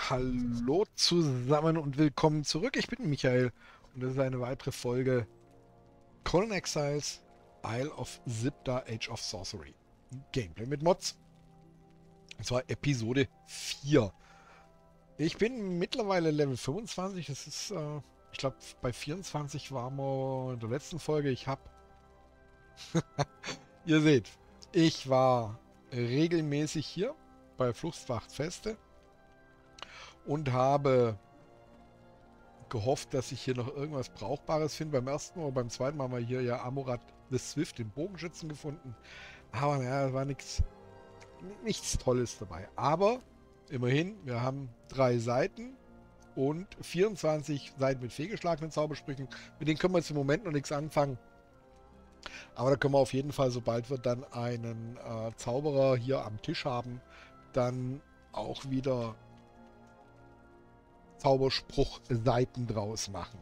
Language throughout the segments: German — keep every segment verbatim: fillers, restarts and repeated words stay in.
Hallo zusammen und willkommen zurück. Ich bin Michael und das ist eine weitere Folge Conan Exiles Isle of Sipda Age of Sorcery. Gameplay mit Mods. Und zwar Episode vier. Ich bin mittlerweile Level fünfundzwanzig. Das ist, äh, ich glaube, bei vierundzwanzig waren wir in der letzten Folge. Ich habe, ihr seht, ich war regelmäßig hier bei Fluchtwachtfeste und habe gehofft, dass ich hier noch irgendwas Brauchbares finde. Beim ersten oder beim zweiten Mal haben wir hier ja Amurat the Swift, den Bogenschützen, gefunden. Aber naja, da war nichts nichts Tolles dabei. Aber immerhin, wir haben drei Seiten und vierundzwanzig Seiten mit fehlgeschlagenen Zaubersprüchen. Mit denen können wir jetzt im Moment noch nichts anfangen. Aber da können wir auf jeden Fall, sobald wir dann einen äh, Zauberer hier am Tisch haben, dann auch wieder Zauberspruch-Seiten draus machen.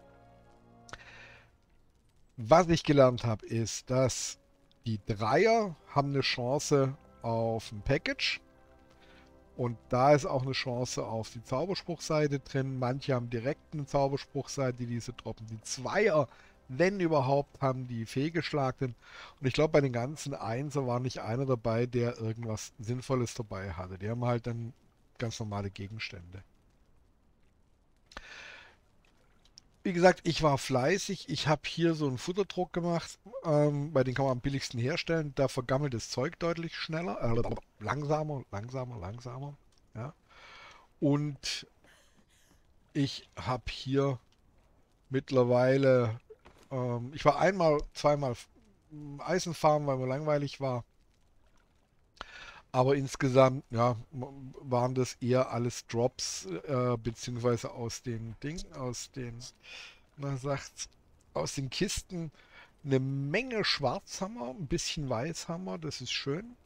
Was ich gelernt habe, ist, dass die Dreier haben eine Chance auf ein Package. Und da ist auch eine Chance auf die Zauberspruchseite drin. Manche haben direkt eine Zauberspruchseite, die diese droppen. Die Zweier, wenn überhaupt, haben die fehlgeschlagenen. Und ich glaube, bei den ganzen Einser war nicht einer dabei, der irgendwas Sinnvolles dabei hatte. Die haben halt dann ganz normale Gegenstände. Wie gesagt, ich war fleißig. Ich habe hier so einen Futterdruck gemacht. Ähm, bei den kann man am billigsten herstellen. Da vergammelt das Zeug deutlich schneller. Äh, langsamer, langsamer, langsamer. Ja. Und ich habe hier mittlerweile... Ähm, ich war einmal, zweimal Eisenfarmen, weil mir langweilig war. Aber insgesamt, ja, waren das eher alles Drops, äh, beziehungsweise aus den Ding, aus den, man sagt, aus den Kisten eine Menge Schwarzhammer, ein bisschen Weißhammer, das ist schön.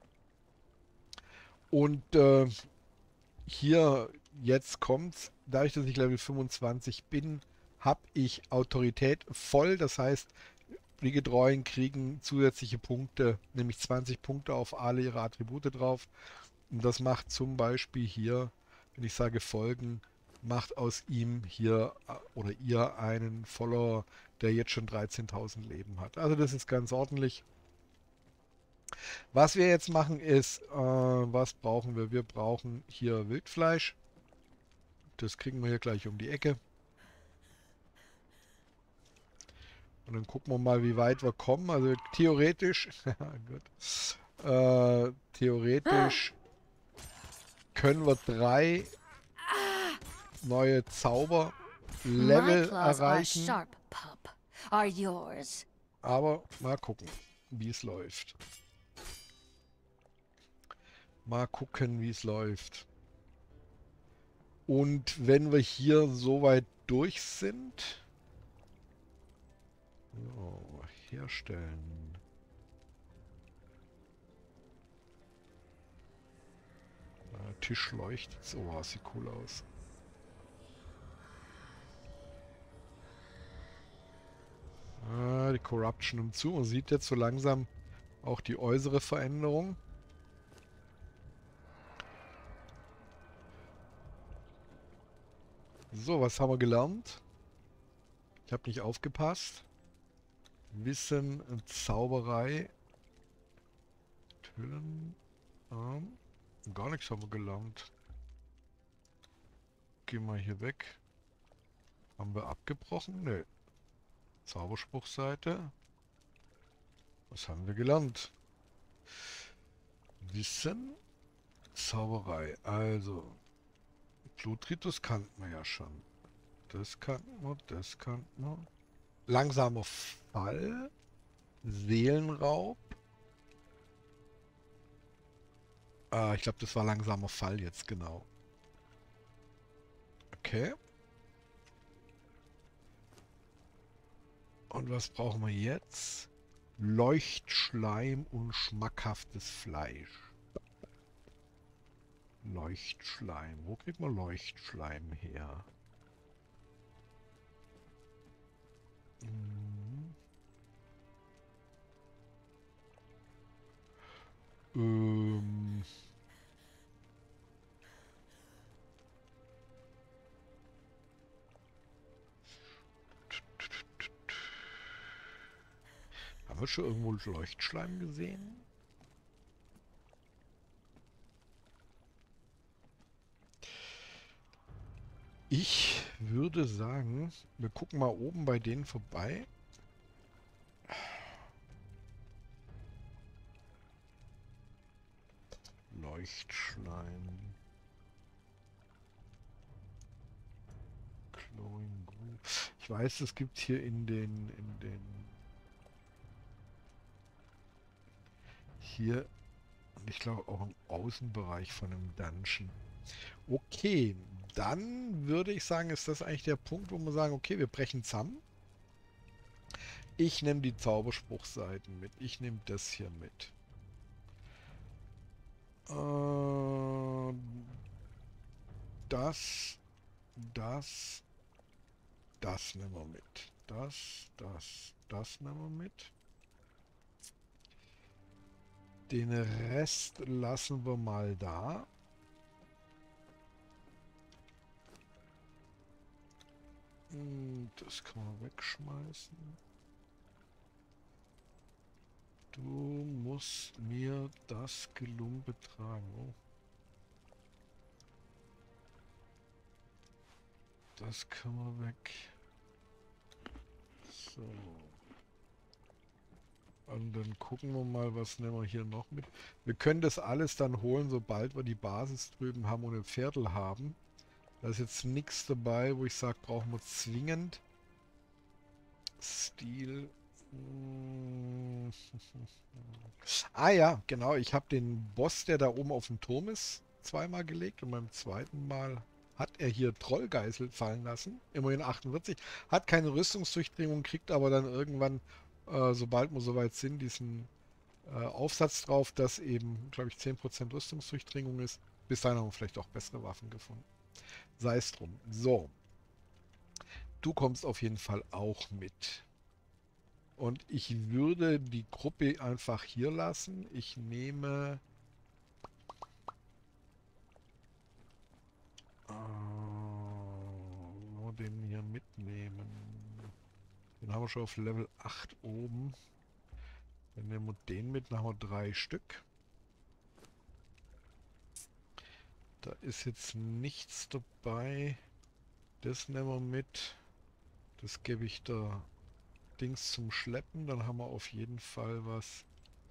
Und äh, hier, jetzt kommt's, dadurch, dass ich Level fünfundzwanzig bin, habe ich Autorität voll, das heißt, die Getreuen kriegen zusätzliche Punkte, nämlich zwanzig Punkte auf alle ihre Attribute drauf. Und das macht zum Beispiel hier, wenn ich sage folgen, macht aus ihm hier äh, oder ihr einen Follower, der jetzt schon dreizehntausend Leben hat. Also das ist ganz ordentlich. Was wir jetzt machen ist, äh, was brauchen wir? Wir brauchen hier Wildfleisch. Das kriegen wir hier gleich um die Ecke. Und dann gucken wir mal, wie weit wir kommen. Also theoretisch, gut, äh, theoretisch können wir drei neue My Zauber-Level claws are erreichen. sharp, pup. Are yours? Aber mal gucken, wie es läuft. Mal gucken, wie es läuft. Und wenn wir hier soweit durch sind... So, herstellen. Der Tisch leuchtet. So, oh, sieht cool aus. Ah, die Corruption nimmt zu. Man sieht jetzt so langsam auch die äußere Veränderung. So, was haben wir gelernt? Ich habe nicht aufgepasst. Wissen, Zauberei. Hüllen. Ähm, gar nichts haben wir gelernt. Gehen wir hier weg. Haben wir abgebrochen? Nö. Zauberspruchseite. Was haben wir gelernt? Wissen. Zauberei. Also. Blutritus kannten wir ja schon. Das kannten wir, das kannten wir. Langsamer Fall. Seelenraub. Ah, ich glaube, das war langsamer Fall jetzt, genau. Okay. Und was brauchen wir jetzt? Leuchtschleim und schmackhaftes Fleisch. Leuchtschleim. Wo kriegt man Leuchtschleim her? Hm. Ähm. Haben wir schon irgendwo Leuchtschleim gesehen? Ich würde sagen, wir gucken mal oben bei denen vorbei. Leuchtschleim. Glowing Goo. Ich weiß, es gibt hier in den, in den, hier, ich glaube auch im Außenbereich von einem Dungeon. Okay, dann würde ich sagen, ist das eigentlich der Punkt, wo wir sagen, okay, wir brechen zusammen. Ich nehme die Zauberspruchseiten mit. Ich nehme das hier mit. Äh, das, das, das nehmen wir mit. Das, das, das nehmen wir mit. Den Rest lassen wir mal da. Das kann man wegschmeißen. Du musst mir das Gelumpe tragen. Oh. Das kann man weg. So. Und dann gucken wir mal, was nehmen wir hier noch mit. Wir können das alles dann holen, sobald wir die Basis drüben haben und ein Viertel haben. Da ist jetzt nichts dabei, wo ich sage, brauchen wir zwingend. Stil. Ah ja, genau. Ich habe den Boss, der da oben auf dem Turm ist, zweimal gelegt. Und beim zweiten Mal hat er hier Trollgeißel fallen lassen. Immerhin achtundvierzig. Hat keine Rüstungsdurchdringung, kriegt aber dann irgendwann, äh, sobald wir soweit sind, diesen äh, Aufsatz drauf, dass eben, glaube ich, zehn Prozent Rüstungsdurchdringung ist. Bis dahin haben wir vielleicht auch bessere Waffen gefunden. Sei es drum. So. Du kommst auf jeden Fall auch mit. Und ich würde die Gruppe einfach hier lassen. Ich nehme... Äh, nur den hier mitnehmen. Den haben wir schon auf Level acht oben. Dann nehmen wir den mit, dann haben wir drei Stück. Da ist jetzt nichts dabei. Das nehmen wir mit. Das gebe ich da Dings zum Schleppen. Dann haben wir auf jeden Fall was.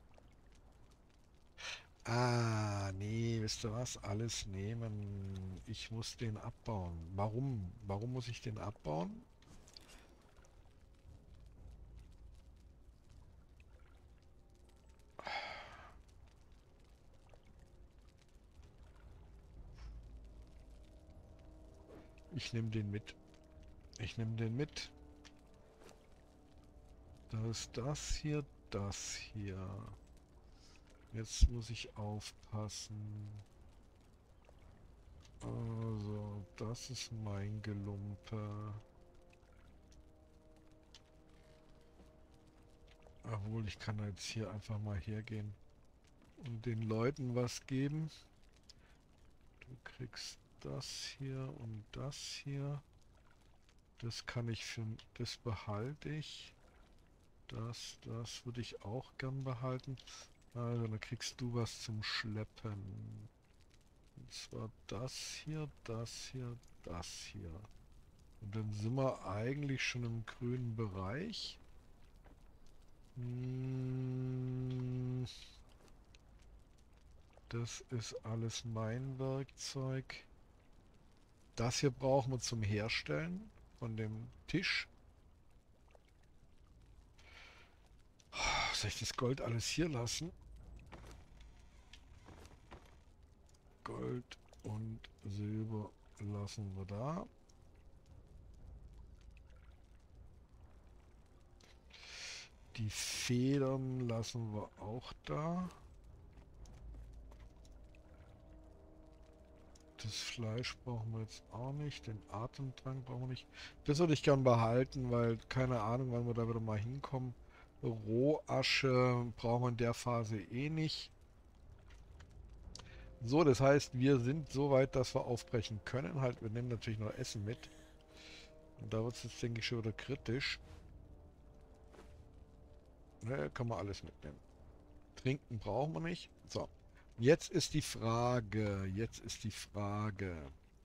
Ah, nee, wisst ihr was? Alles nehmen. Ich muss den abbauen. Warum? Warum muss ich den abbauen? Ich nehme den mit. Ich nehme den mit. Da ist das hier, das hier. Jetzt muss ich aufpassen. Also, das ist mein Gelumpe. Obwohl, ich kann jetzt hier einfach mal hergehen und den Leuten was geben. Du kriegst das hier und das hier. Das kann ich für... Das behalte ich. Das, das würde ich auch gern behalten. Also, dann kriegst du was zum Schleppen. Und zwar das hier, das hier, das hier. Und dann sind wir eigentlich schon im grünen Bereich. Hm, das ist alles mein Werkzeug. Das hier brauchen wir zum Herstellen von dem Tisch. Soll ich das Gold alles hier lassen? Gold und Silber lassen wir da. Die Federn lassen wir auch da. Das Fleisch brauchen wir jetzt auch nicht. Den Atemtrank brauchen wir nicht. Das würde ich gern behalten, weil keine Ahnung, wann wir da wieder mal hinkommen. Rohasche brauchen wir in der Phase eh nicht. So, das heißt, wir sind so weit, dass wir aufbrechen können. Halt, wir nehmen natürlich noch Essen mit. Und da wird es jetzt, denke ich, schon wieder kritisch. Ne, kann man alles mitnehmen. Trinken brauchen wir nicht. So. Jetzt ist die Frage. Jetzt ist die Frage.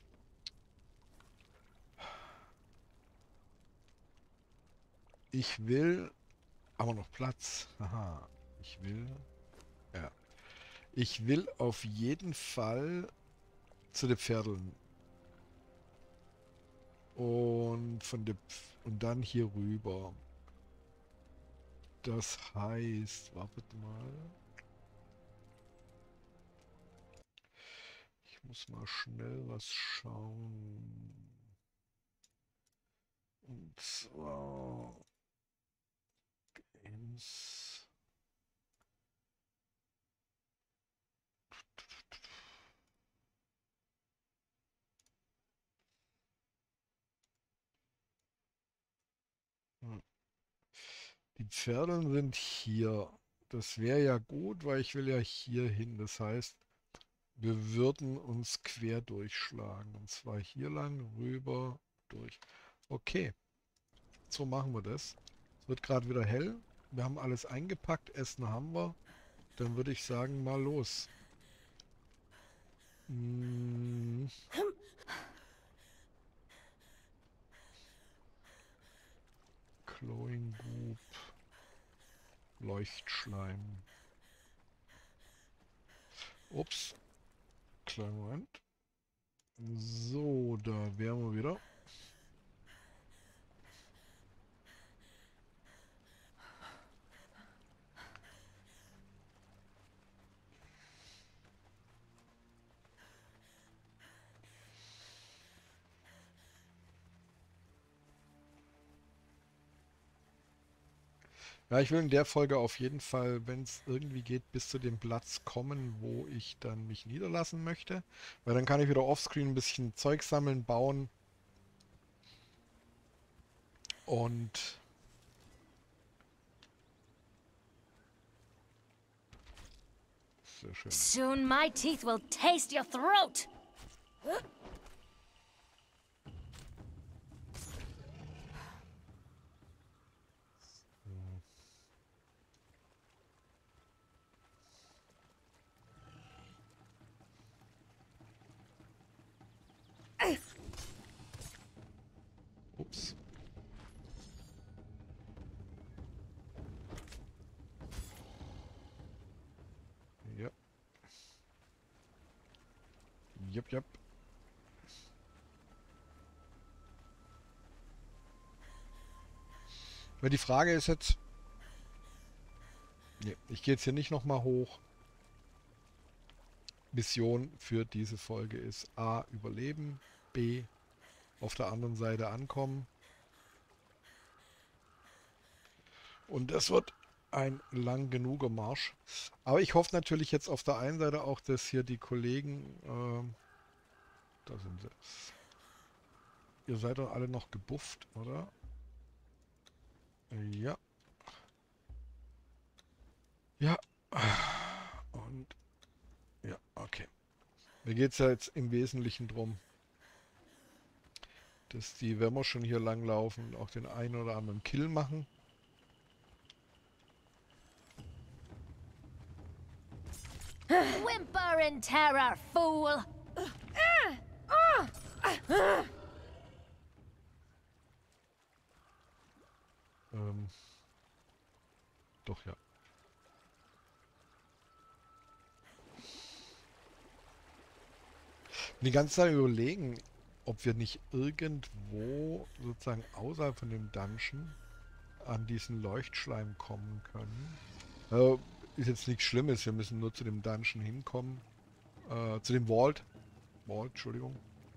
Ich will... Aber noch Platz. Haha. Ich will... Ja. Ich will auf jeden Fall zu den Pferdeln. Und von der Pf und dann hier rüber. Das heißt, wartet mal. Ich muss mal schnell was schauen. Und zwar Games. Hm. Die Pferdeln sind hier. Das wäre ja gut, weil ich will ja hier hin. Das heißt, wir würden uns quer durchschlagen. Und zwar hier lang, rüber, durch. Okay, so machen wir das. Es wird gerade wieder hell. Wir haben alles eingepackt. Essen haben wir. Dann würde ich sagen, mal los. Hm. Glowing Goop. Leuchtschleim. Ups. Kleinen Moment. So, da wären wir wieder. Ja, ich will in der Folge auf jeden Fall, wenn es irgendwie geht, bis zu dem Platz kommen, wo ich dann mich niederlassen möchte. Weil dann kann ich wieder offscreen ein bisschen Zeug sammeln, bauen. Und... Sehr schön. Soon my teeth will taste your throat. Ups. Ja. Jupp, jupp. Weil die Frage ist jetzt... Nee, ich gehe jetzt hier nicht nochmal hoch. Mission für diese Folge ist A. Überleben. B. Auf der anderen Seite ankommen. Und das wird ein lang genuger Marsch. Aber ich hoffe natürlich jetzt auf der einen Seite auch, dass hier die Kollegen... Äh, da sind sie. Ihr seid doch alle noch gebufft, oder? Ja. Ja. Und... Ja, okay. Mir geht es ja jetzt im Wesentlichen drum, dass die, wenn wir schon hier lang laufen, auch den einen oder anderen Kill machen. Whimper in terror, fool. Ähm, doch, ja. Die ganze Zeit überlegen, ob wir nicht irgendwo sozusagen außerhalb von dem Dungeon an diesen Leuchtschleim kommen können. Äh, ist jetzt nichts Schlimmes, wir müssen nur zu dem Dungeon hinkommen. Äh, zu dem Vault. Vault, Entschuldigung.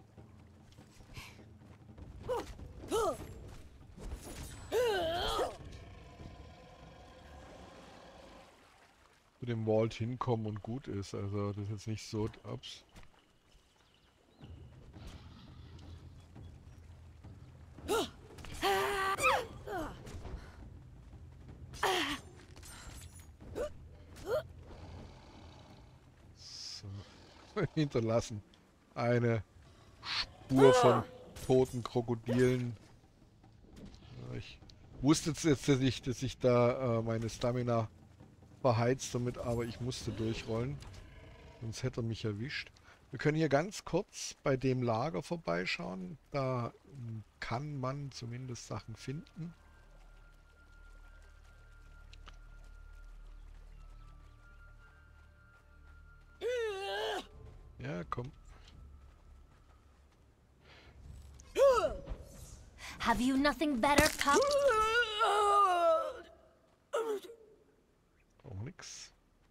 Zu dem Vault hinkommen und gut ist. Also das ist jetzt nicht so... Ups. Hinterlassen. Eine Spur von toten Krokodilen. Ich wusste jetzt, jetzt dass, ich, dass ich da äh, meine Stamina verheizt damit, aber ich musste durchrollen. Sonst hätte er mich erwischt. Wir können hier ganz kurz bei dem Lager vorbeischauen. Da ähm, kann man zumindest Sachen finden. Ja, komm. Have you nothing better, Cup? Auch nix.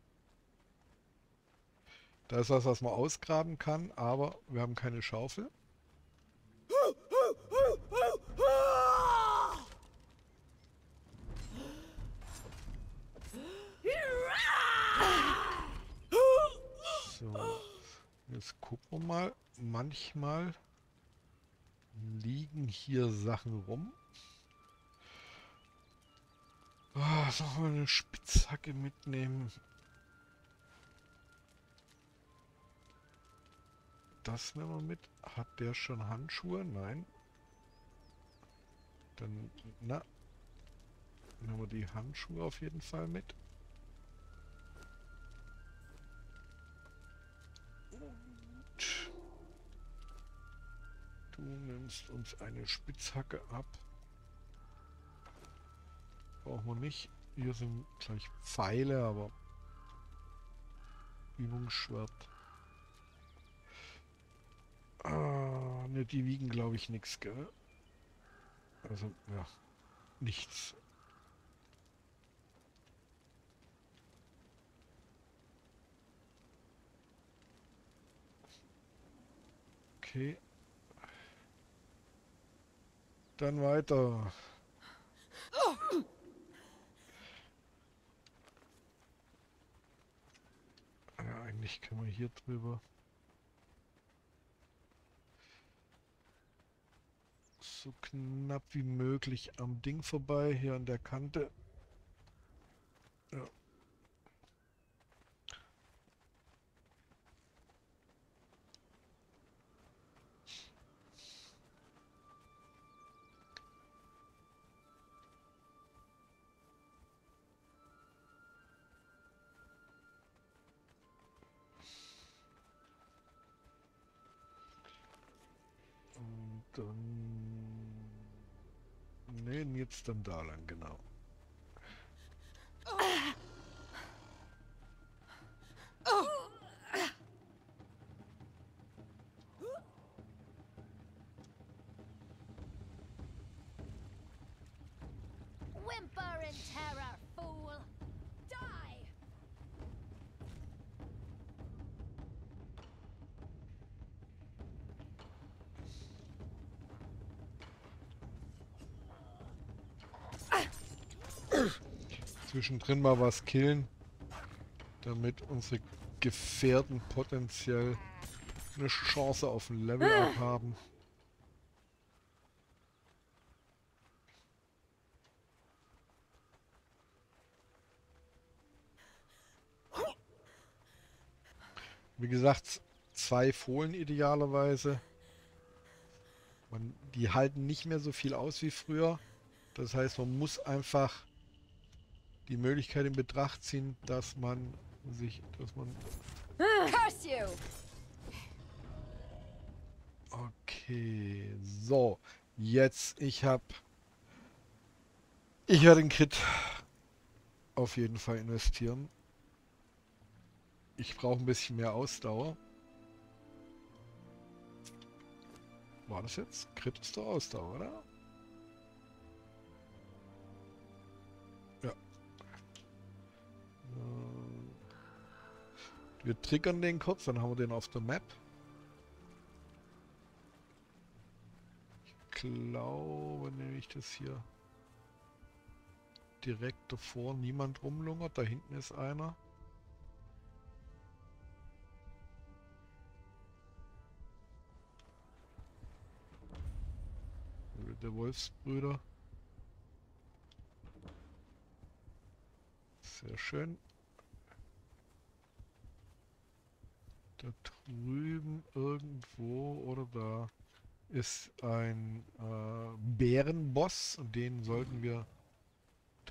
Da ist was, was man ausgraben kann, aber wir haben keine Schaufel. So, jetzt gucken wir mal. Manchmal liegen hier Sachen rum. Oh, sollen wir eine Spitzhacke mitnehmen? Das nehmen wir mit. Hat der schon Handschuhe? Nein. Dann, na, nehmen wir die Handschuhe auf jeden Fall mit. Und du nimmst uns eine Spitzhacke ab. Brauchen wir nicht. Hier sind gleich Pfeile, aber Übungsschwert. Ah, ne, die wiegen glaube ich nichts, gell? Also, ja, nichts. Okay. Dann weiter. Ja, eigentlich können wir hier drüber. So knapp wie möglich am Ding vorbei, hier an der Kante. Ja. Und dann... Ne, jetzt dann da lang, genau. Whimper in terror, fool! Die! Zwischendrin mal was killen, damit unsere Gefährten potenziell eine Chance auf ein Level-Up haben. Wie gesagt, zwei Fohlen idealerweise. Man, die halten nicht mehr so viel aus wie früher. Das heißt, man muss einfach die Möglichkeit in Betracht ziehen, dass man sich, dass man... Curse you! Okay, so. Jetzt, ich habe... Ich werde den Crit auf jeden Fall investieren. Ich brauche ein bisschen mehr Ausdauer. War das jetzt? Crit ist doch Ausdauer, oder? Ja. Wir triggern den kurz, dann haben wir den auf der Map. Ich glaube nämlich, dass hier direkt davor niemand rumlungert. Da hinten ist einer. Der Wolfsbrüder. Sehr schön. Da drüben irgendwo oder da ist ein äh, Bärenboss und den sollten wir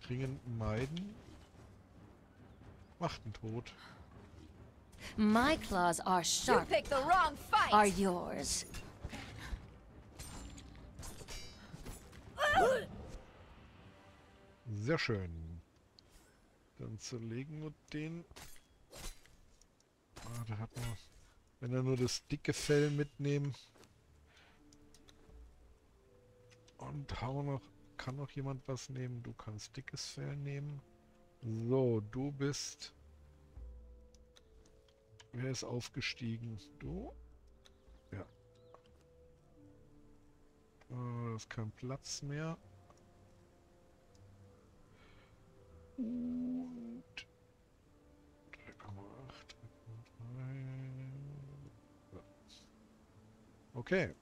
dringend meiden. Macht einen tot. My claws are You sharp. picked the wrong fight! Are yours. Sehr schön. Dann zerlegen wir den. Ah, da hat man... Wenn wir nur das dicke Fell mitnehmen. Und haben wir noch... Kann noch jemand was nehmen? Du kannst dickes Fell nehmen. So, du bist... Wer ist aufgestiegen? Du? Ja. Äh, das ist kein Platz mehr. Und... drei Komma acht, drei Komma drei... Ja. Okay.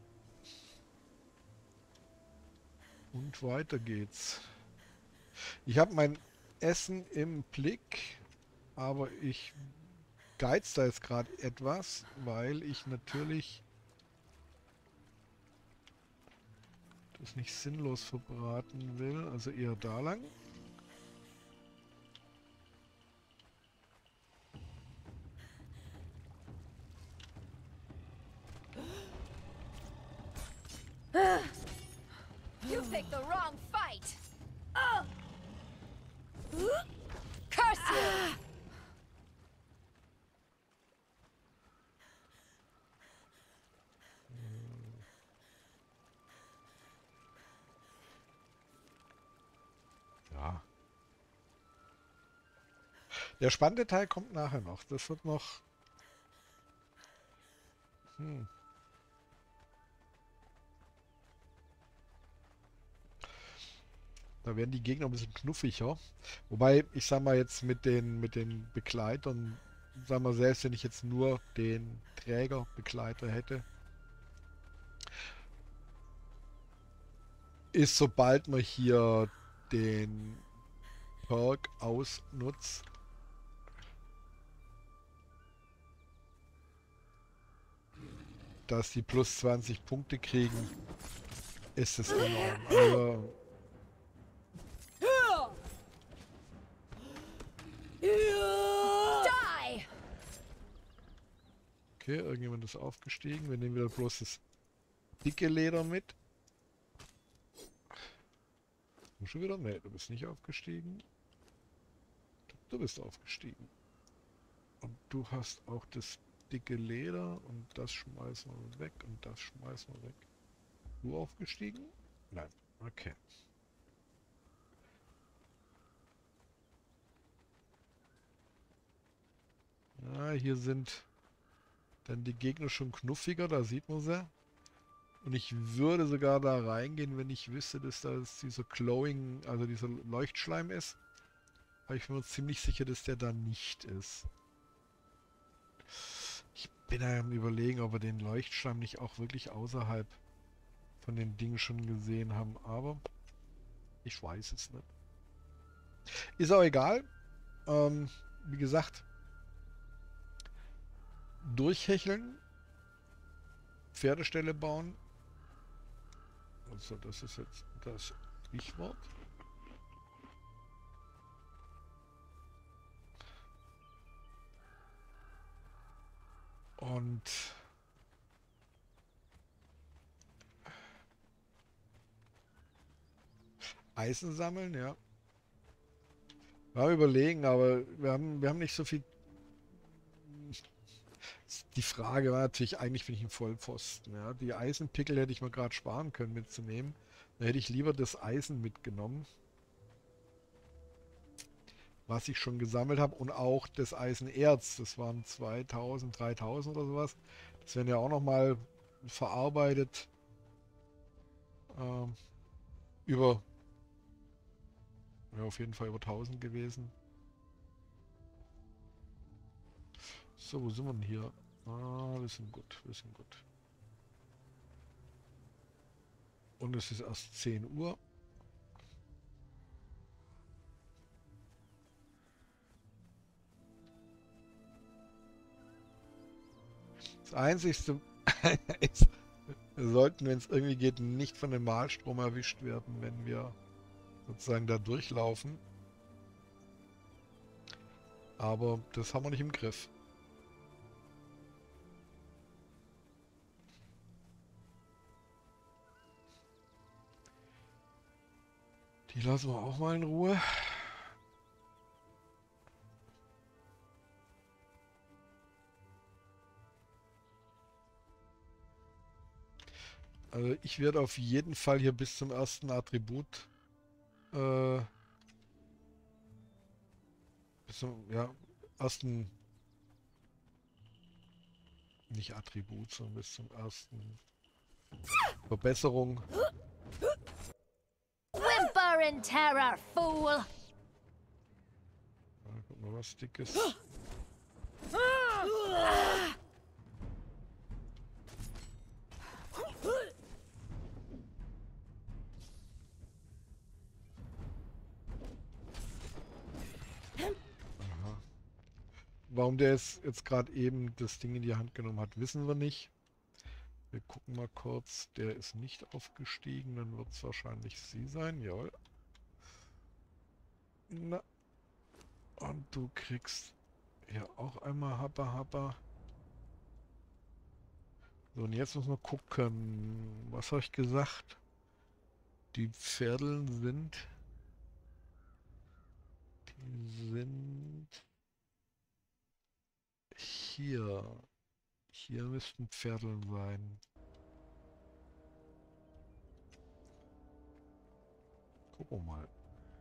Und weiter geht's. Ich habe mein Essen im Blick, aber ich geiz da jetzt gerade etwas, weil ich natürlich das nicht sinnlos verbraten will, also eher da lang. You picked the wrong fight! Oh. Curse you! Ja. Der spannende Teil kommt nachher noch. Das wird noch... Hm. Da werden die Gegner ein bisschen knuffiger. Wobei, ich sag mal jetzt mit den, mit den Begleitern, sag mal selbst, wenn ich jetzt nur den Trägerbegleiter hätte, ist, sobald man hier den Perk ausnutzt, dass die plus zwanzig Punkte kriegen, ist es enorm. Also, Die! okay, irgendjemand ist aufgestiegen. Wir nehmen wieder bloß das dicke Leder mit. Du schon wieder? Nee, du bist nicht aufgestiegen. Du bist aufgestiegen. Und du hast auch das dicke Leder und das schmeißen wir weg und das schmeißen wir weg. Du aufgestiegen? Nein. Okay. Ja, hier sind dann die Gegner schon knuffiger, da sieht man sie. Und ich würde sogar da reingehen, wenn ich wüsste, dass das dieser Glowing, also dieser Leuchtschleim ist. Aber ich bin mir ziemlich sicher, dass der da nicht ist. Ich bin am Überlegen, ob wir den Leuchtschleim nicht auch wirklich außerhalb von den Dingen schon gesehen haben. Aber ich weiß es nicht. Ist auch egal. Ähm, wie gesagt, durchhecheln, Pferdestelle bauen. Also das ist jetzt das Stichwort. Und Eisen sammeln, ja. Wir haben überlegen, aber wir haben, wir haben nicht so viel. Die Frage war natürlich, eigentlich bin ich ein Vollpfosten. Ja. Die Eisenpickel hätte ich mir gerade sparen können mitzunehmen. Da hätte ich lieber das Eisen mitgenommen, was ich schon gesammelt habe, und auch das Eisenerz. Das waren zweitausend, dreitausend oder sowas. Das werden ja auch nochmal verarbeitet. Ähm, über, ja, auf jeden Fall über tausend gewesen. So, wo sind wir denn hier? Ah, wir sind gut, wir sind gut. Und es ist erst zehn Uhr. Das Einzigste ist, wir sollten, wenn es irgendwie geht, nicht von dem Malstrom erwischt werden, wenn wir sozusagen da durchlaufen. Aber das haben wir nicht im Griff. Die lassen wir auch mal in Ruhe. Also ich werde auf jeden Fall hier bis zum ersten Attribut äh, bis zum ja, ersten nicht Attribut, sondern bis zum ersten Verbesserung. Whimper in terror, fool! Ja, guck mal, was Dickes. Aha. Warum der jetzt, jetzt gerade eben das Ding in die Hand genommen hat, wissen wir nicht. Wir gucken mal kurz. Der ist nicht aufgestiegen, dann wird es wahrscheinlich sie sein. Jawohl. Na. Und du kriegst hier auch einmal Happa Happa. So, und jetzt muss man gucken. Was habe ich gesagt? Die Pferdeln sind... Die sind... Hier. Hier müssten Pferdeln sein. Gucken wir mal.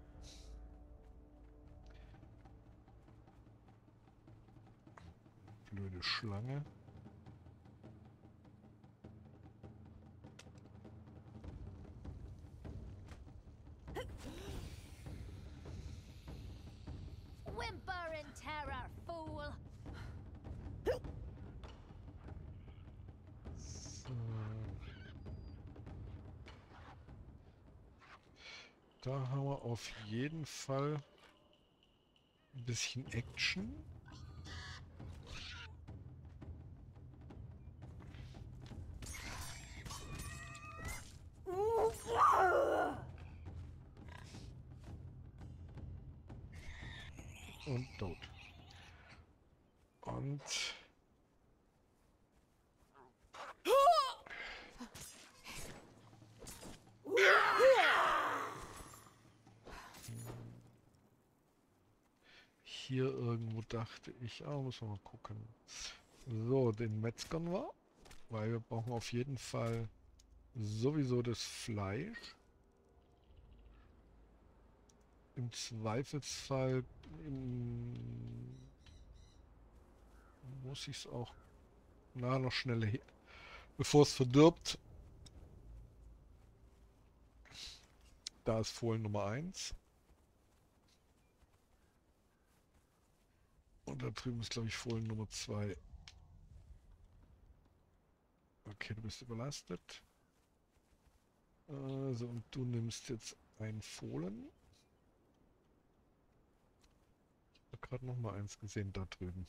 Blöde Schlange. Whimper in terror, fool! So. Da haben wir auf jeden Fall ein bisschen Action. Und tot. Und... Hier irgendwo dachte ich, ah, muss man mal gucken. So, den metzgern wir, weil wir brauchen auf jeden Fall sowieso das Fleisch. Im Zweifelsfall im, muss ich es auch na, noch schneller, bevor es verdirbt. Da ist Fohlen Nummer eins. Und da drüben ist, glaube ich, Fohlen Nummer zwei. Okay, du bist überlastet. Also, und du nimmst jetzt ein Fohlen. Ich habe gerade noch mal eins gesehen da drüben.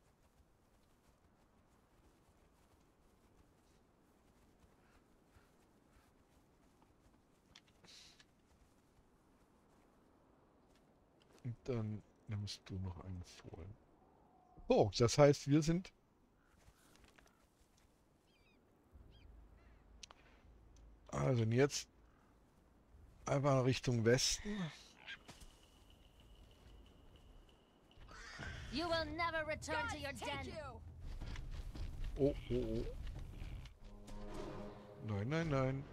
Und dann nimmst du noch einen Fohlen. Oh, das heißt, wir sind... Also jetzt einfach Richtung Westen. You will never return to your den. Oh, oh, oh. Nein, nein, nein.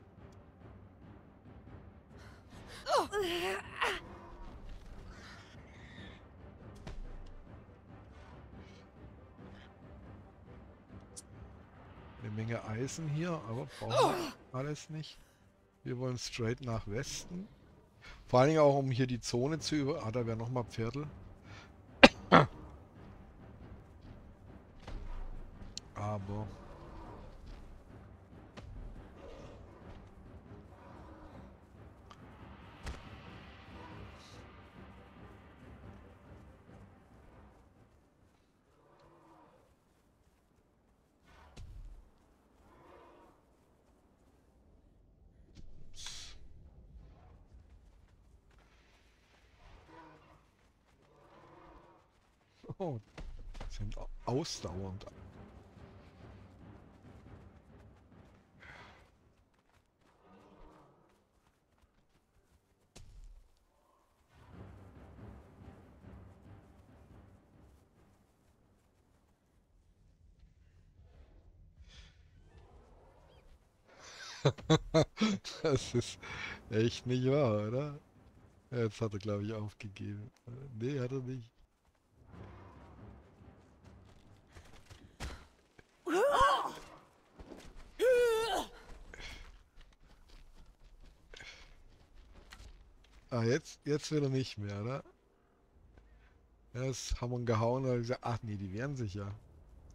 Eine Menge Eisen hier, aber brauchen wir alles nicht. Wir wollen straight nach Westen. Vor allen Dingen auch, um hier die Zone zu über... Ah, da wäre nochmal Pferdl. Aber... Oh, sind au- ausdauernd. Das ist echt nicht wahr, oder? Jetzt hat er, glaube ich, aufgegeben. Äh, Nee, hat er nicht. Ah, jetzt, jetzt will er nicht mehr, oder? Jetzt haben wir ihn gehauen und hat gesagt, ach nee, die wehren sich ja.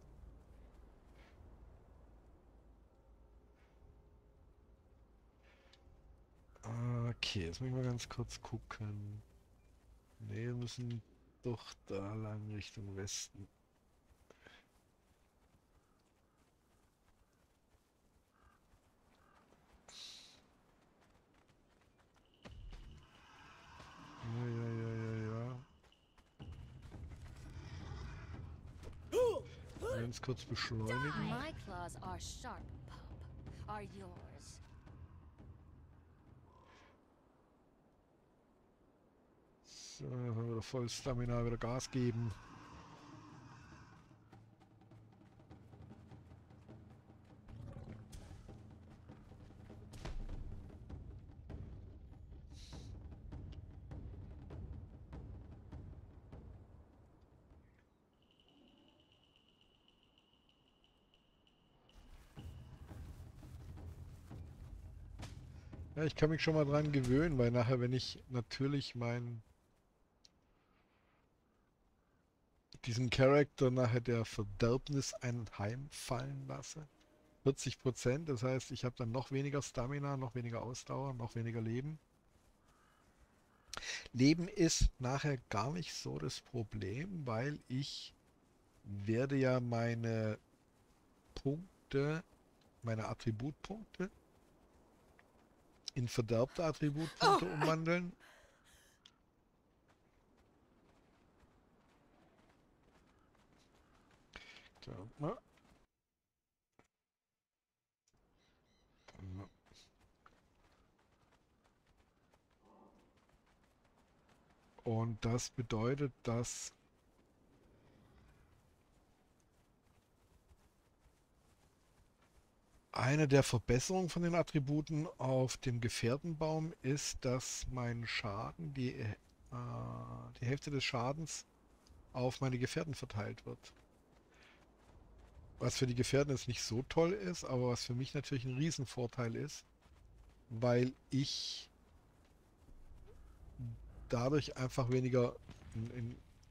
Okay, jetzt müssen wir ganz kurz gucken. Nee, wir müssen doch da lang Richtung Westen. Ja, ja, ja, ja, ja. Ganz kurz beschleunigen. My claws are sharp, pup. Are yours. So, wieder voll Stamina, wieder Gas geben. Ja, ich kann mich schon mal dran gewöhnen, weil nachher, wenn ich natürlich meinen diesen Charakter nachher der Verderbnis anheimfallen lasse, vierzig Prozent, das heißt, ich habe dann noch weniger Stamina, noch weniger Ausdauer, noch weniger Leben. Leben ist nachher gar nicht so das Problem, weil ich werde ja meine Punkte, meine Attributpunkte in verderbte Attributpunkte umwandeln. So, ne? Und das bedeutet, dass eine der Verbesserungen von den Attributen auf dem Gefährtenbaum ist, dass mein Schaden, die, äh, die Hälfte des Schadens auf meine Gefährten verteilt wird. Was für die Gefährten jetzt nicht so toll ist, aber was für mich natürlich ein Riesenvorteil ist, weil ich dadurch einfach weniger in, in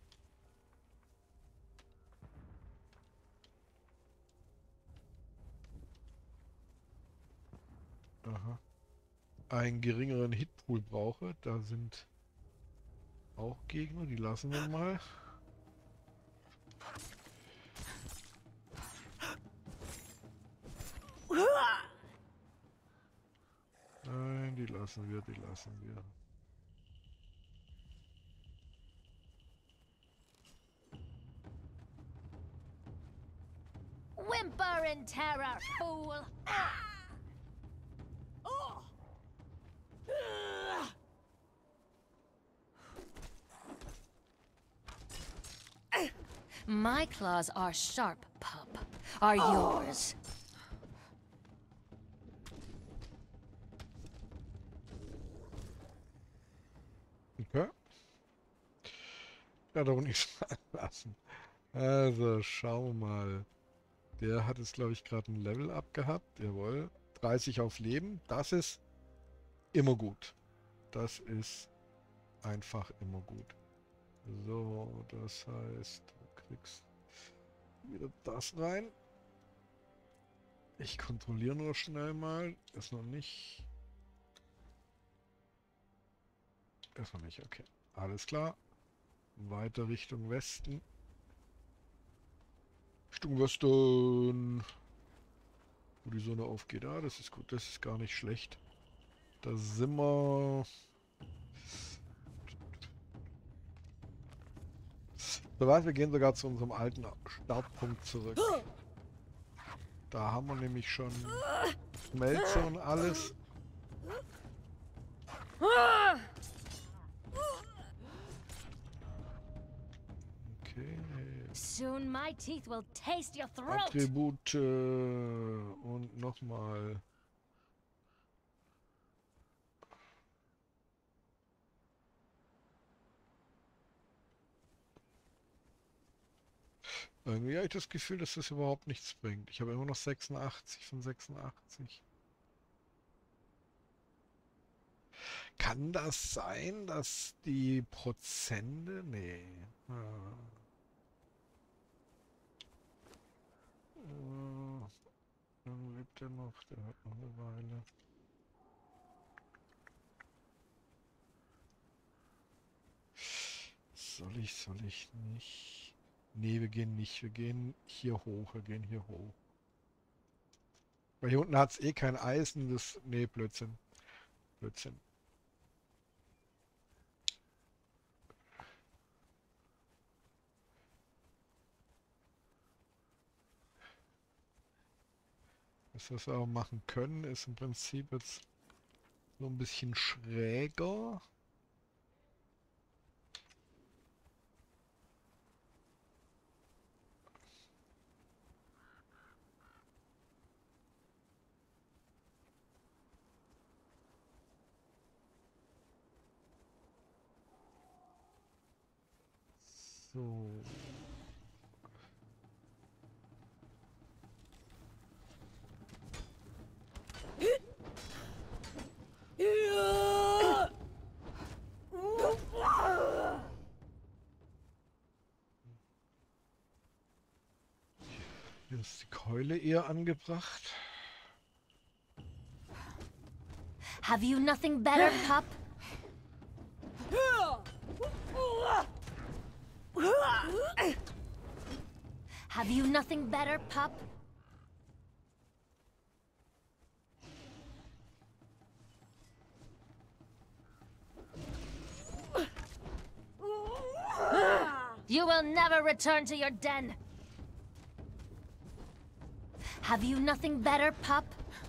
aha, einen geringeren Hitpool brauche. Da sind auch Gegner, die lassen wir mal. Nein, die lassen wir, die lassen wir. Whimper in terror, fool! My claws are sharp, pup. Are yours. Okay. Ja, doch nichts lassen. Also, schauen wir mal. Der hat jetzt, glaube ich, gerade ein Level-Up gehabt. Jawohl. dreißig auf Leben. Das ist immer gut. Das ist einfach immer gut. So, das heißt, du kriegst wieder das rein. Ich kontrolliere nur schnell mal. Ist noch nicht. Ist noch nicht, okay. Alles klar. Weiter Richtung Westen. Richtung Westen. Wo die Sonne aufgeht. Ah, das ist gut. Das ist gar nicht schlecht. Da sind wir. So was, wir gehen sogar zu unserem alten Startpunkt zurück. Da haben wir nämlich schon Schmelze und alles. Okay. Soon my teeth will taste your throat. Attribute und nochmal. Irgendwie habe ich das Gefühl, dass das überhaupt nichts bringt. Ich habe immer noch sechsundachtzig von sechsundachtzig. Kann das sein, dass die Prozente... Nee. Ah. Äh, Dann lebt er noch, der hat noch eine Weile. Soll ich, soll ich nicht? Nee, wir gehen nicht. Wir gehen hier hoch. Wir gehen hier hoch. Weil hier unten hat es eh kein Eisen. Das... Nee, Blödsinn. Blödsinn. Was wir auch machen können, ist im Prinzip jetzt so ein bisschen schräger. So. Hier ist die Keule eher angebracht. Have you nothing better, pup? Have you nothing better, pup? You will never return to your den. Have you nothing better, pup?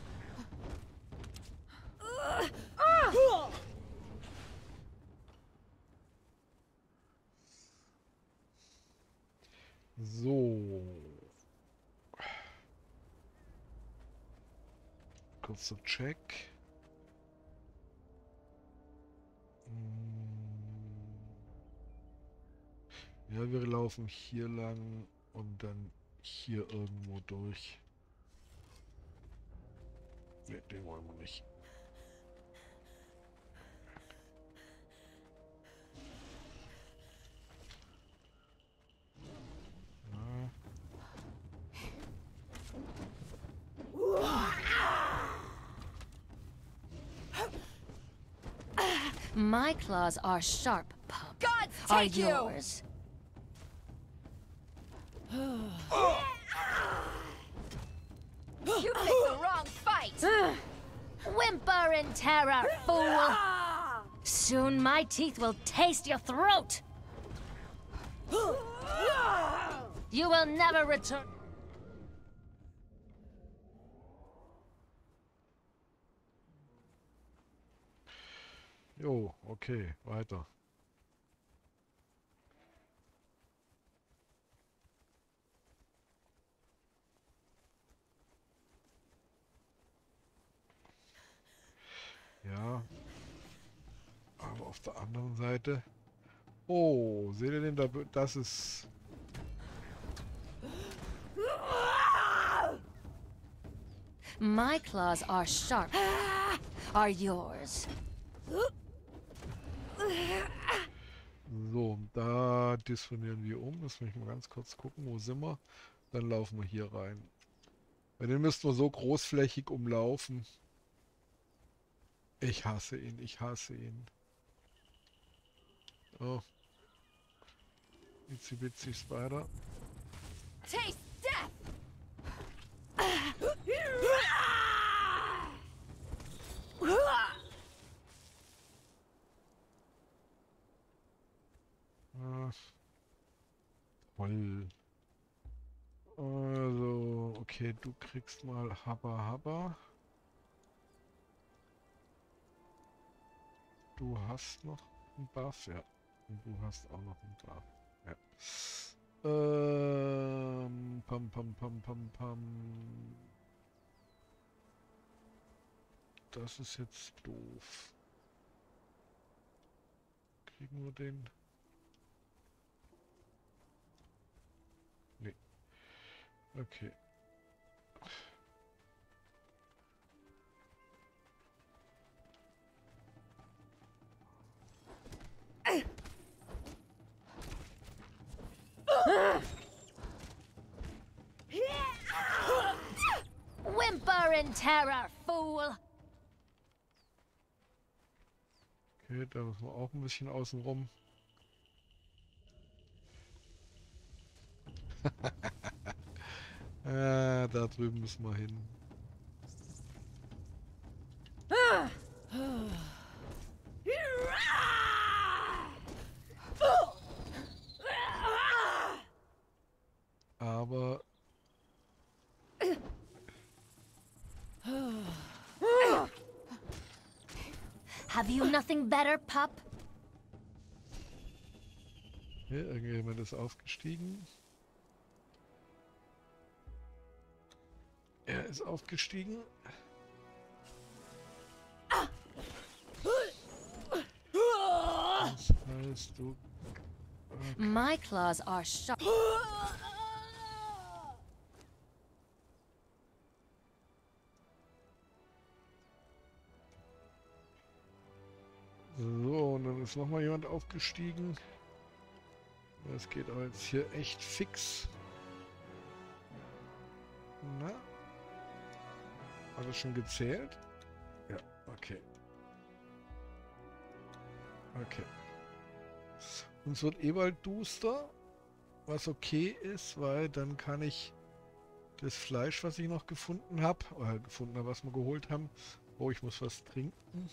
So. Kurzer Check. Ja, wir laufen hier lang und dann hier irgendwo durch. Ne, den wollen wir nicht. Ja. My claws are sharp, pup. God Are take you! yours. You picked the wrong fight! Whimper in terror, fool! Soon my teeth will taste your throat! You will never return. Jo, okay, weiter. Ja. Aber auf der anderen Seite... Oh, seht ihr denn da? Das ist... My claws are sharp. Are yours. So, da disponieren wir um. Lass mich mal ganz kurz gucken, wo sind wir? Dann laufen wir hier rein. Weil den müssten wir so großflächig umlaufen. Ich hasse ihn, ich hasse ihn. Oh. Itzy Bitsy Spider. Taste death! Ah. Toll. Also, okay, du kriegst mal Habba Habba. Du hast noch einen Buff, ja. Und du hast auch noch einen Buff. Ja. Ähm, pam, pam, pam, pam, pam. Das ist jetzt doof. Kriegen wir den? Nee. Okay. Whimper in terror, fool! Okay, da müssen wir auch ein bisschen außen rum. äh, da drüben müssen wir hin. Aber Have you nothing better, pup? hier, irgendjemand ist aufgestiegen. Er ist aufgestiegen. Das heißt, du... My claws are sharp. So, und dann ist noch mal jemand aufgestiegen. Das geht aber jetzt hier echt fix. Na? Hat das schon gezählt? Ja, okay. Okay. Und es wird eh bald duster, was okay ist, weil dann kann ich das Fleisch, was ich noch gefunden habe, oder gefunden habe, was wir geholt haben. Oh, ich muss was trinken.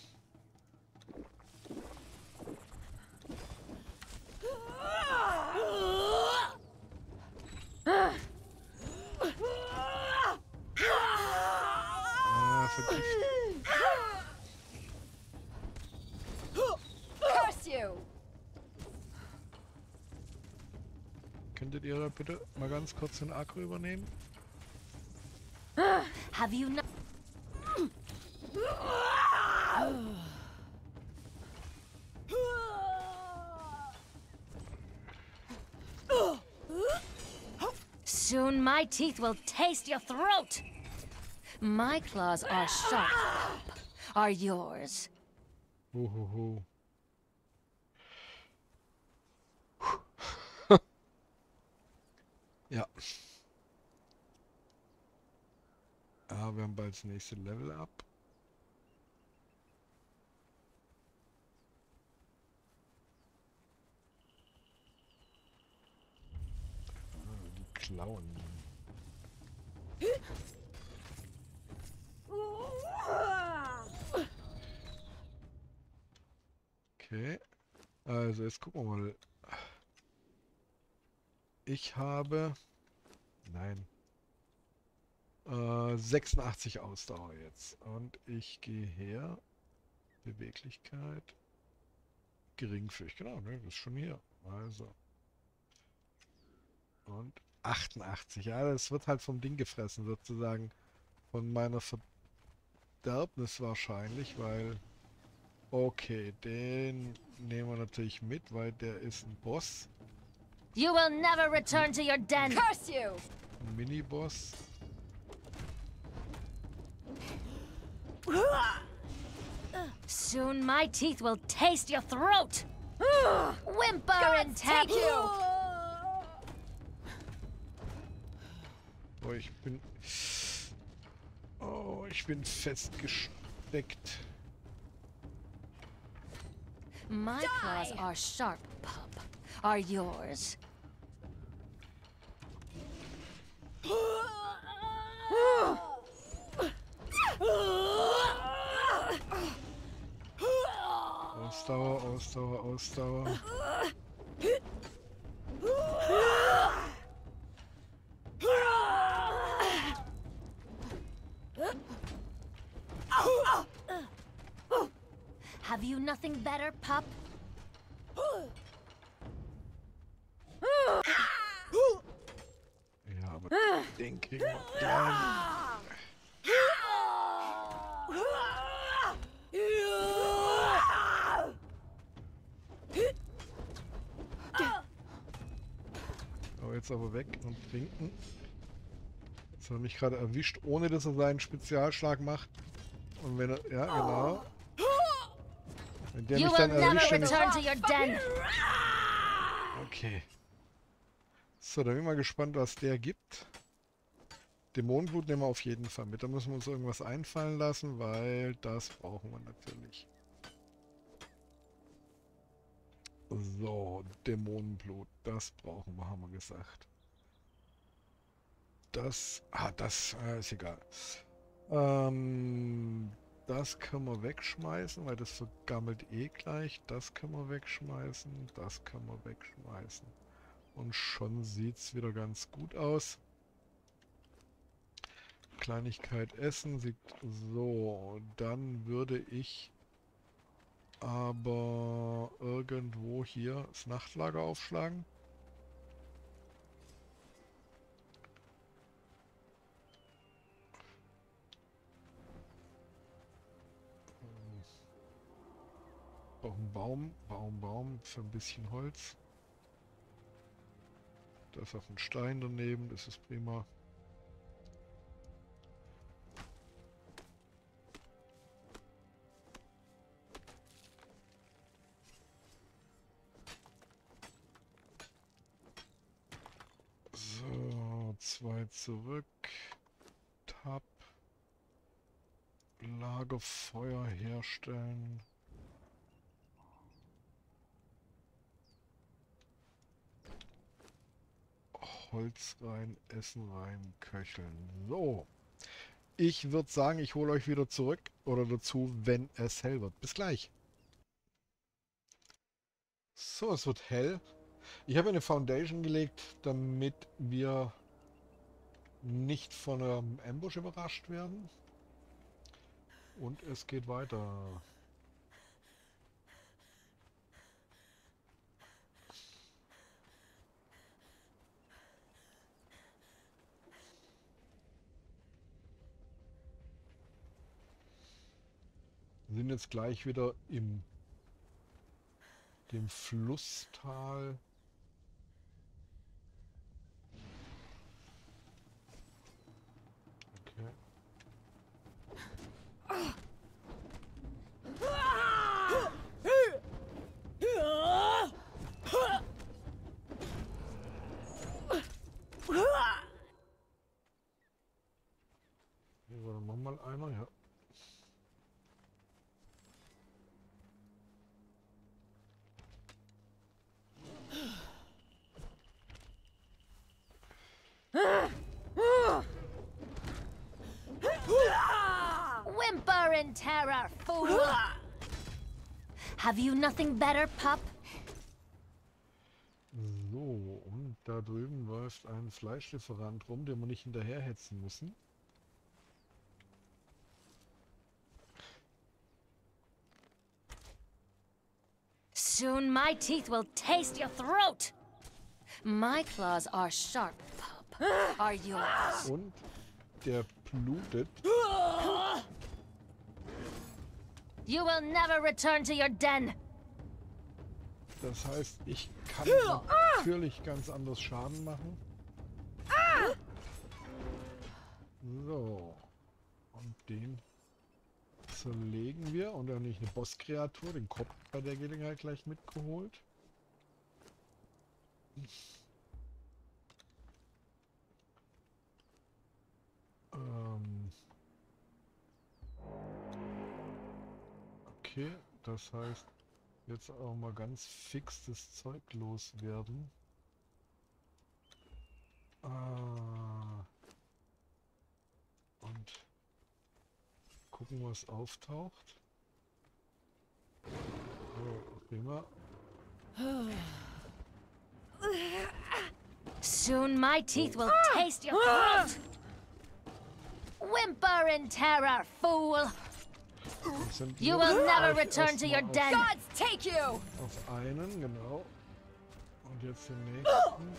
Ah, vergiftet. Curse you! Könntet ihr da bitte mal ganz kurz den Akku übernehmen? Have you not? Soon my teeth will taste your throat. My claws are sharp, pup. Are yours? Hohoho. Ja. Ah, wir haben bald das nächste Level ab. Ah, die Klauen. Okay. Also jetzt gucken wir mal. Ich habe... Nein. Äh, sechsundachtzig Ausdauer jetzt. Und ich gehe her. Beweglichkeit. Geringfügig. Genau, ne, das ist schon hier. Also. Und achtundachtzig. Ja, das wird halt vom Ding gefressen, sozusagen. Von meiner Verderbnis wahrscheinlich, weil... Okay, den nehmen wir natürlich mit, weil der ist ein Boss. You will never return to your den. Curse you! Ein Mini-Boss. Soon my teeth will taste your throat. Whimper in Take terror. you! Oh, ich bin... Oh, ich bin festgesteckt. My claws are sharp, pup. Are yours? Ausdauer, Ausdauer, Ausdauer. better, pup? Ja, aber den kriegen wir klein. So, jetzt aber weg und trinken. Jetzt hat er mich gerade erwischt, ohne dass er seinen Spezialschlag macht. Und wenn er... Ja, genau. Wenn der You mich will dann never erwischt, dann ist... return to your den. Okay. So, dann bin ich mal gespannt, was der gibt. Dämonenblut nehmen wir auf jeden Fall mit. Da müssen wir uns irgendwas einfallen lassen, weil das brauchen wir natürlich. So, Dämonenblut. Das brauchen wir, haben wir gesagt. Das... Ah, das äh, ist egal. Ähm... Das können wir wegschmeißen, weil das vergammelt eh gleich. Das können wir wegschmeißen. Das können wir wegschmeißen. Und schon sieht es wieder ganz gut aus. Kleinigkeit essen sieht so. Dann würde ich aber irgendwo hier das Nachtlager aufschlagen. Auch ein Baum, Baum, Baum für ein bisschen Holz. Da ist auch ein Stein daneben, das ist prima. So, zwei zurück. Tab. Lagerfeuer herstellen. Holz rein, Essen rein, köcheln. So. Ich würde sagen, ich hole euch wieder zurück oder dazu, wenn es hell wird. Bis gleich. So, es wird hell. Ich habe eine Foundation gelegt, damit wir nicht von einem Ambush überrascht werden. Und es geht weiter. Wir sind jetzt gleich wieder im dem Flusstal. Okay. Hier war noch mal einer, ja. Whimper in terror, fool! Have you nothing better, pup? So, und da drüben läuft ein Fleischlieferant rum, den wir nicht hinterherhetzen müssen. Soon my teeth will taste your throat! My claws are sharp, pup. Are yours? Und der blutet. You will never return to your den! Das heißt, ich kann natürlich ganz anders Schaden machen. So. Und den zerlegen wir. Und dann nicht eine Bosskreatur, den Kopf bei der Gelegenheit gleich mitgeholt. Ähm. Okay, das heißt, jetzt auch mal ganz fix das Zeug loswerden. Ah. Und gucken, was auftaucht. So, prima. Soon my teeth will taste your throat! Whimper in terror, fool! Sind You wir will never gleich return to your erstmal den. Gods take you! Auf, auf einen, genau. Und jetzt den nächsten.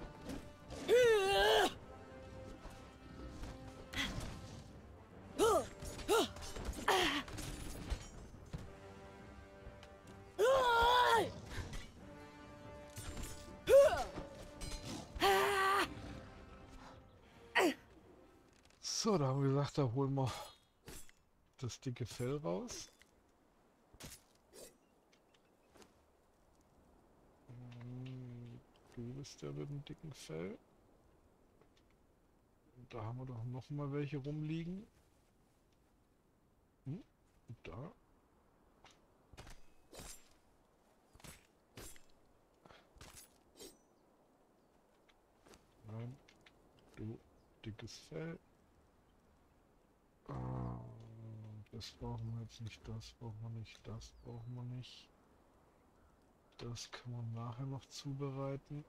So, da haben wir gesagt, da holen wir das dicke Fell raus. Hm, Du bist der mit dem dicken Fell. Und da haben wir doch noch mal welche rumliegen. Hm? Und da. Nein. Du dickes Fell. Ah, das brauchen wir jetzt nicht, das brauchen wir nicht, das brauchen wir nicht. Das kann man nachher noch zubereiten.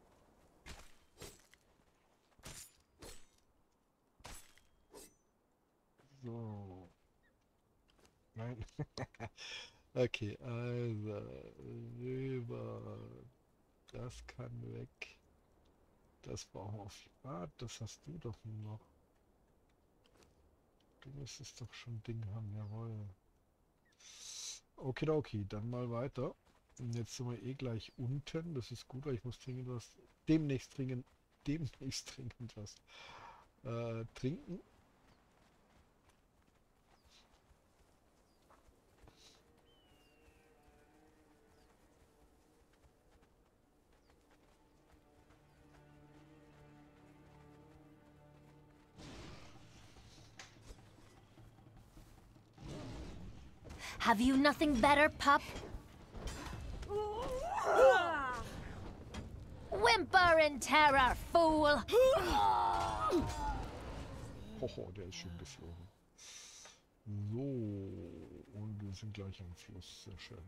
So. Nein. Okay, also rüber. Das kann weg. Das brauchen wir auf. Ah, das hast du doch noch. Du müsstest doch schon Ding haben, jawohl. Okay, dann mal weiter. Und jetzt sind wir eh gleich unten. Das ist gut, weil ich muss dringend was. Demnächst dringend. Demnächst dringend was. Äh, trinken. Have you nothing better, pup? Whimper in terror, fool! Hoho, der ist schön geflogen. So, und wir sind gleich am Fluss. Sehr schön.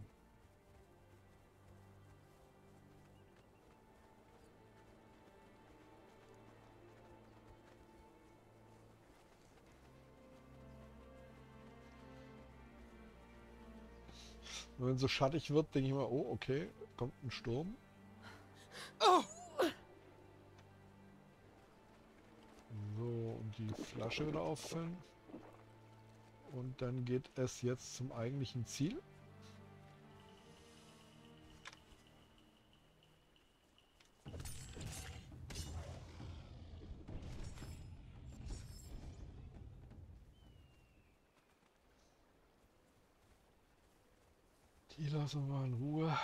Und wenn es so schattig wird, denke ich mir, oh, okay, kommt ein Sturm. So, und die Flasche wieder auffüllen. Und dann geht es jetzt zum eigentlichen Ziel. Die lassen wir in Ruhe.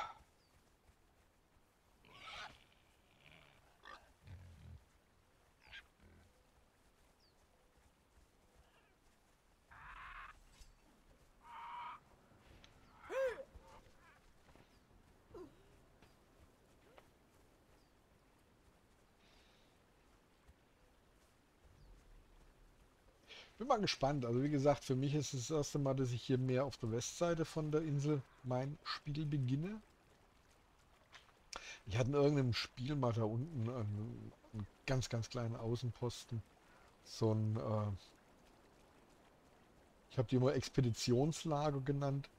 Bin mal gespannt. Also wie gesagt, für mich ist es das erste Mal, dass ich hier mehr auf der Westseite von der Insel mein Spiel beginne. Ich hatte in irgendeinem Spiel mal da unten einen, einen ganz, ganz kleinen Außenposten. So ein, äh, ich habe die immer Expeditionslager genannt.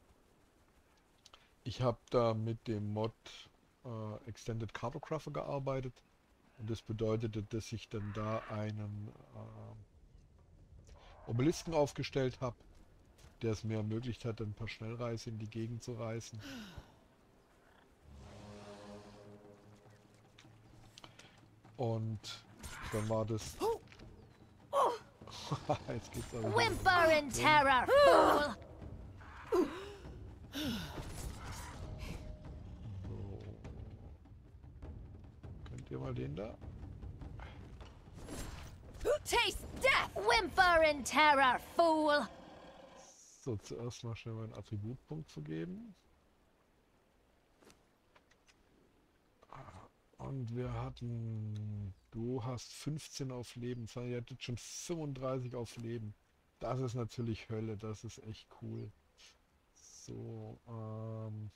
Ich habe da mit dem Mod äh, Extended Cartographer gearbeitet. Und das bedeutete, dass ich dann da einen äh, Obelisken aufgestellt habe, der es mir ermöglicht hat, ein paar Schnellreise in die Gegend zu reisen. Und dann war das... Jetzt geht's aber... Whimper in terror, fool! So. Könnt ihr mal den da? Taste death! Whimper in terror, fool! So, zuerst mal schnell meinen Attributpunkt vergeben. Und wir hatten... Du hast fünfzehn auf Leben. Ihr hattet schon fünfunddreißig auf Leben. Das ist natürlich Hölle. Das ist echt cool. So, ähm...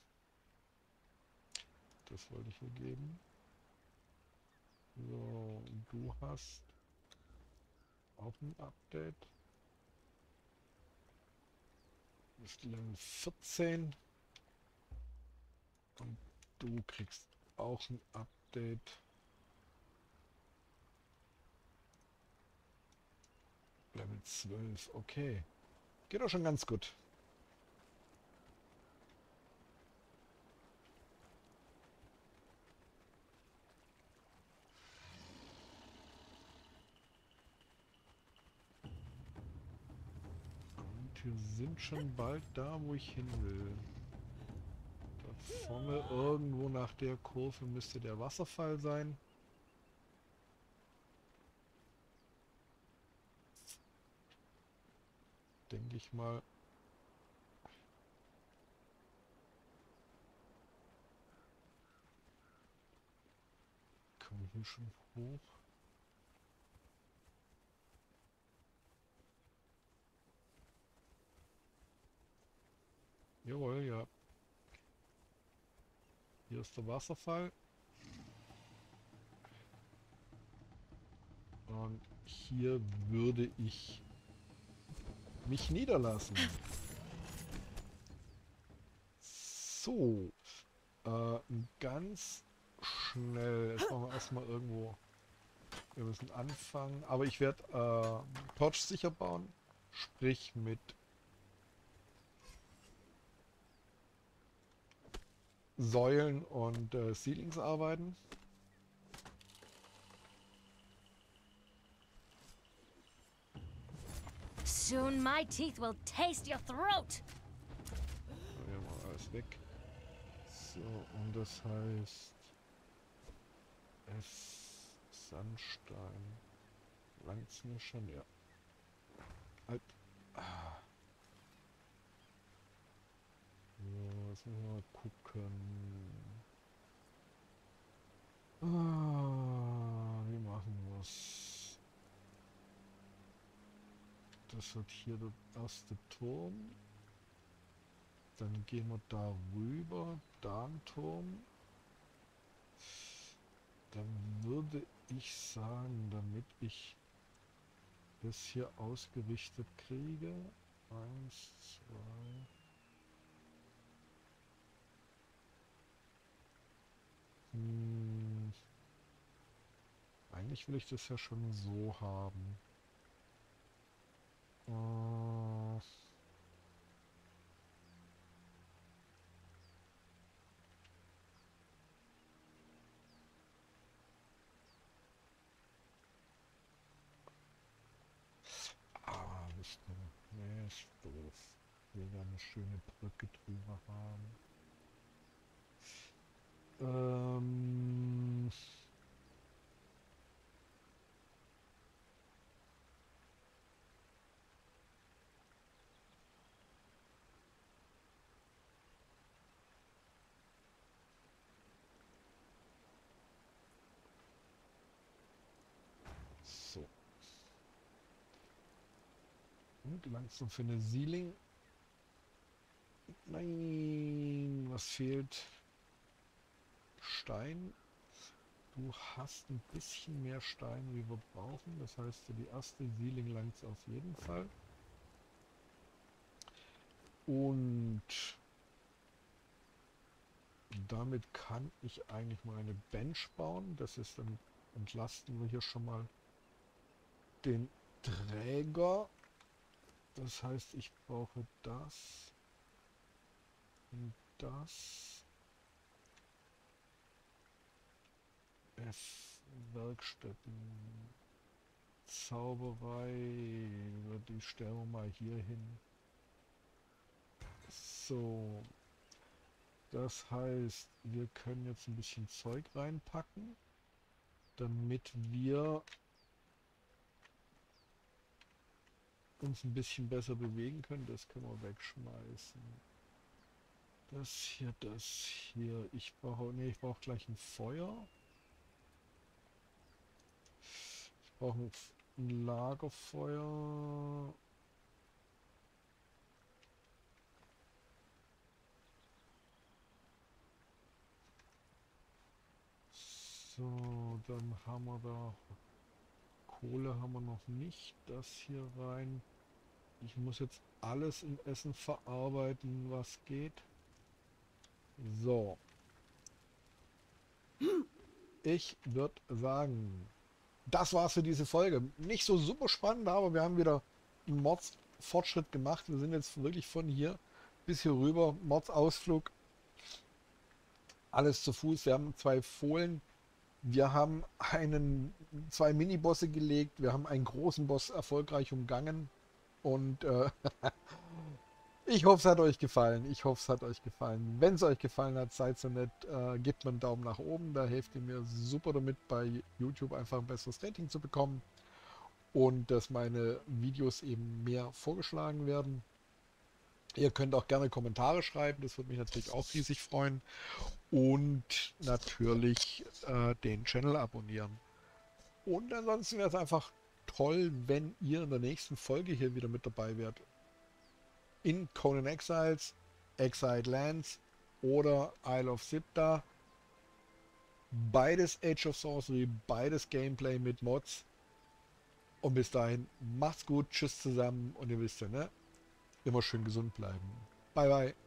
das wollte ich hier geben. So, und du hast auch ein Update. bist Level vierzehn. Und du kriegst auch ein Update. Level zwölf, okay. Geht doch schon ganz gut. Und wir sind schon bald da, wo ich hin will. Da vorne irgendwo nach der Kurve müsste der Wasserfall sein. Denke ich mal. Kommen wir hier schon hoch? Jawohl, ja. Hier ist der Wasserfall. Und hier würde ich mich niederlassen. So. Äh, ganz schnell. Jetzt machen wir erstmal irgendwo. Wir müssen anfangen. Aber ich werde äh, Torch sicher bauen. Sprich mit Säulen und äh, Ceilings arbeiten. Soon my teeth will taste your throat. Wir machen alles weg. So, und das heißt es Sandstein. Langt's mir schon, ja. Halt. Ah. So, jetzt müssen wir mal gucken. Ah, wie machen wir's? Das wird hier der erste Turm. Dann gehen wir da rüber, da ein Turm. Dann würde ich sagen, damit ich das hier ausgerichtet kriege. Eins, zwei. Hm. Eigentlich will ich das ja schon so haben. Äh. Ah, ist nur. Nee, ist doof. Ich will da eine schöne Brücke drüber haben. Ähm. So. Und langsam für eine Ceiling. Nein, was fehlt? Stein. Du hast ein bisschen mehr Stein, wie wir brauchen. Das heißt, für die erste Ceiling langt es auf jeden Fall. Und damit kann ich eigentlich mal eine Bench bauen. Das ist dann, entlasten wir hier schon mal den Träger. Das heißt, ich brauche das und das. F Werkstätten. Zauberei. Die stellen wir mal hier hin. So. Das heißt, wir können jetzt ein bisschen Zeug reinpacken, damit wir uns ein bisschen besser bewegen können. Das können wir wegschmeißen. Das hier, das hier. Ich brauche, nee, ich brauche gleich ein Feuer. Ich brauche ein, ein Lagerfeuer. So, dann haben wir da Kohle haben wir noch nicht. Das hier rein. Ich muss jetzt alles in Essen verarbeiten, was geht. So. Ich würde sagen, das war's für diese Folge. Nicht so super spannend, aber wir haben wieder einen Mordsfortschritt gemacht. Wir sind jetzt wirklich von hier bis hier rüber. Mordsausflug. Alles zu Fuß. Wir haben zwei Fohlen. Wir haben einen, zwei Minibosse gelegt. Wir haben einen großen Boss erfolgreich umgangen. Und äh, ich hoffe, es hat euch gefallen. Ich hoffe, es hat euch gefallen. Wenn es euch gefallen hat, seid so nett. Äh, gebt mir einen Daumen nach oben. Da helft ihr mir super damit, bei YouTube einfach ein besseres Rating zu bekommen. Und dass meine Videos eben mehr vorgeschlagen werden. Ihr könnt auch gerne Kommentare schreiben. Das würde mich natürlich auch riesig freuen. Und natürlich äh, den Channel abonnieren. Und ansonsten wäre es einfach toll, wenn ihr in der nächsten Folge hier wieder mit dabei wärt. In Conan Exiles, Exiled Lands oder Isle of Sipta. Beides Age of Sorcery, beides Gameplay mit Mods. Und bis dahin, macht's gut, tschüss zusammen und ihr wisst ja, ne? Immer schön gesund bleiben. Bye bye.